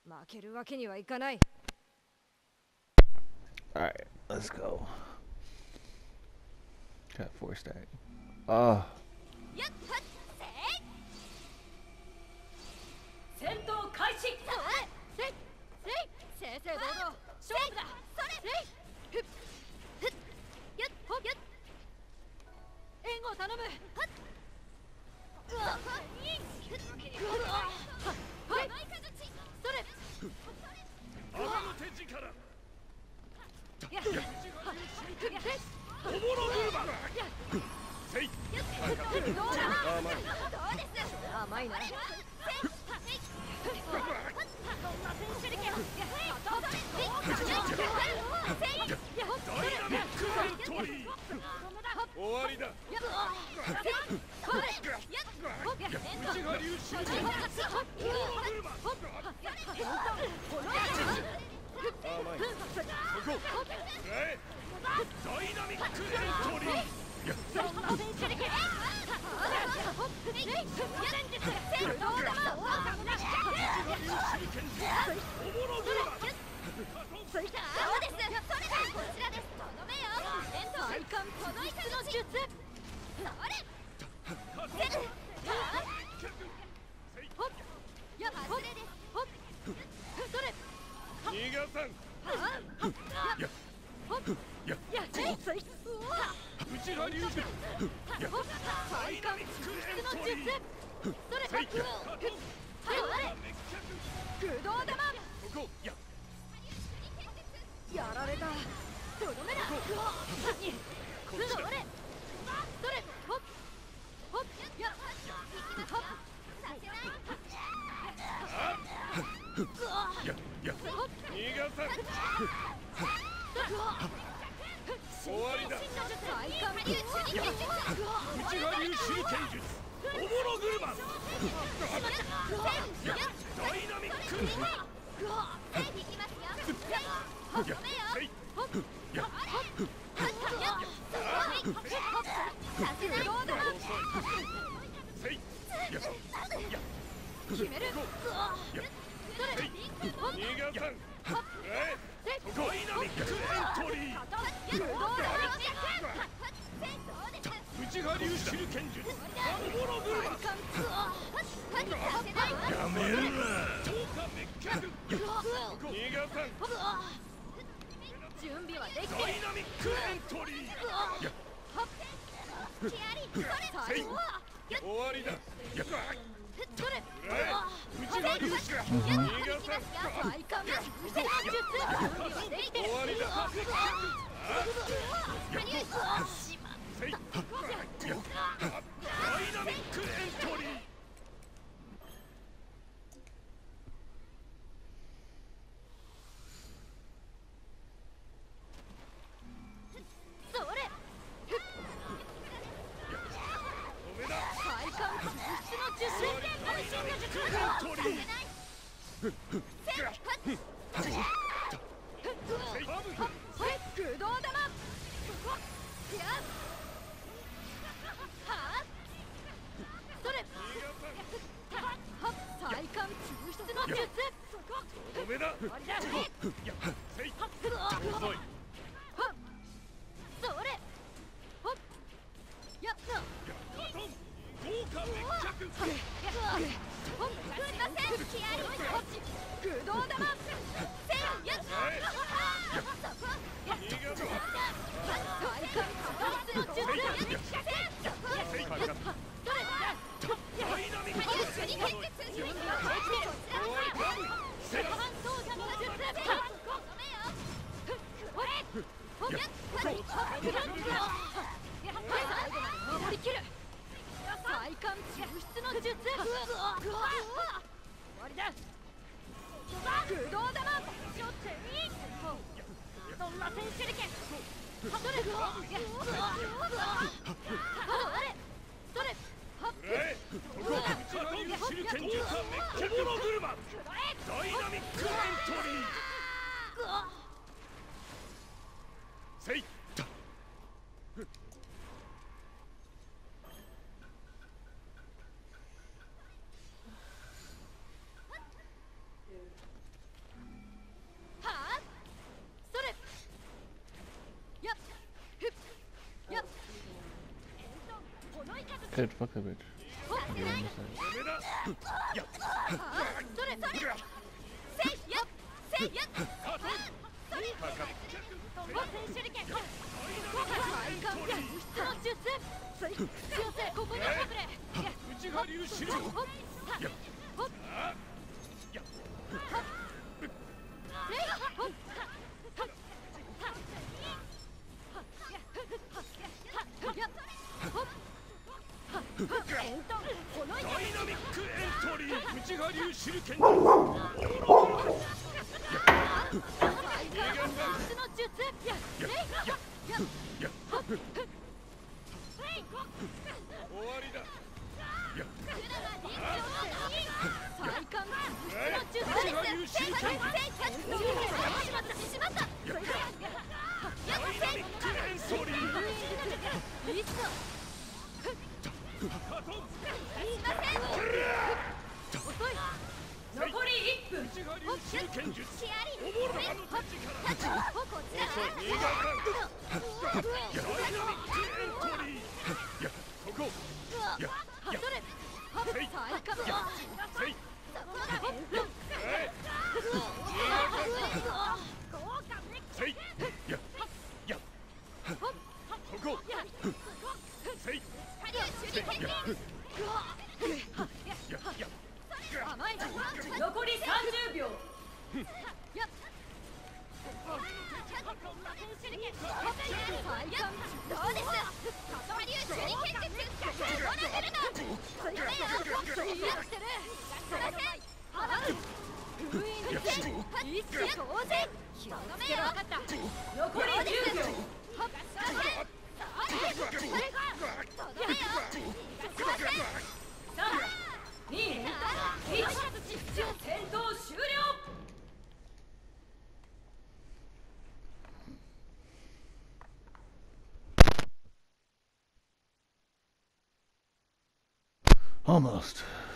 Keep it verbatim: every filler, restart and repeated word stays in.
負けるわけにはいかない。 Alright, let's go. Got four stack. Ah. 戦闘開始。せいせい正々堂々勝負だ。それせいふっふっよっほっよっ援護頼む。はっうわいいふっうわはいそれ赤の手力やっやっおもろルーバせいどうだ。 甘いどうです甘いな。 ダイナミックエントリー終わりだ内が流出おもろルーバ甘いそこえダイナミックエントリー逃がさんやや内が流出やダイナミックエントリーせい駆動玉そこややられた。とどめだ。何それそれほっほっやほっやや逃がさん終わりだ内が流手裏剣術おもろグルマンやダイナミックやせいやせいやや決める。 やせい逃がさんえダイナミックエントリー内が流手裏剣術おもろグルマンやめるな超過滅却逃がさん準備はできてる。 ダイナミックエントリーやせい終わりだやそれえ内が流手逃がさん体感が戦術準備はできてる。 終わりだせいやダイナミックエントリーそれ止めだ体感抽出の術ダイナミックエントリー駆動玉やはそれ体感抽出の術止めだ終わりだ。 やせい遅いそれほっやっやカトン豪華滅却ほっすいません駆動玉せいやっ逃がさん体感抽出の術せいかかったダイナミックエントリー準備はできてる。 終わりかせい半装着の術ほっやっ最後まで守りきる。体感抽出の術終わりだ。駆動玉ちょっといいそんな戦手裏剣それそれえそこ内が流手裏剣術おもろグルマンダイナミックエントリーせい Dude, fuck that bitch. Okay, I missed that. ダメだやっそれそれせいやせいやそれかかっトンボ戦手裏剣快感やその術強制ここに隠れ内が流しろやっほっあやっダイナミックエントリー内が流手裏剣終わりだやっ残りいっぷん内が流手裏剣術おもろはの手力ダイナミックエントリーやっここやっやっせいやっせいせいやっやっここせいせいやっやっやっ残りさんじゅうびょう残りじゅうびょうさん、に、いち、戦闘終了。 Almost.